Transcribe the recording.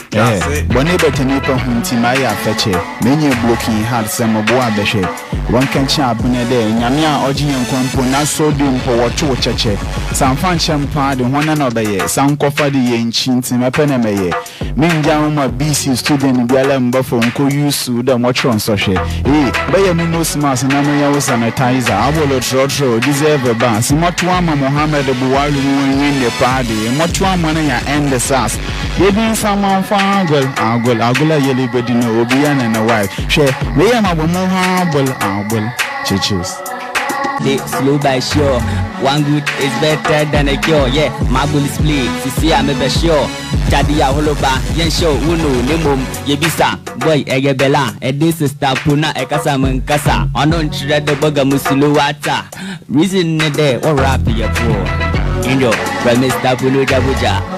Bonnie better nipper hunty Maya fetch it. Many blocking had some of boa beshe. One can chap in a day, Yamia, Oji and Compo, not so doom for what to cheche. Some fan champagne, one another year, some coffee in chins in a peneme. Mean down my BC student in Galam Buffon, co use the watch on social. By a minus mass and Amaya was sanitizer. I will trotro, deserve a bass. Matuama Mohammed Bualu in the party, and Matuamana and the sass. Maybe someone found I'll go yelly bedino, Obian and a wife. Share, they am a woman humble, Chichiz. They slow by sure. One good is better than a cure. Yeah, my bull is split. See, I'm a sure. Chadia Holoba, Yen show, Uno, Nimum, Yebisa, boy, Egebella, and this is Tapuna, Ekasaman Kasa, unknown shred the Boga Musiluata. Reason a day or rap your poor. Indo, from Mr. Bulu Jabuja.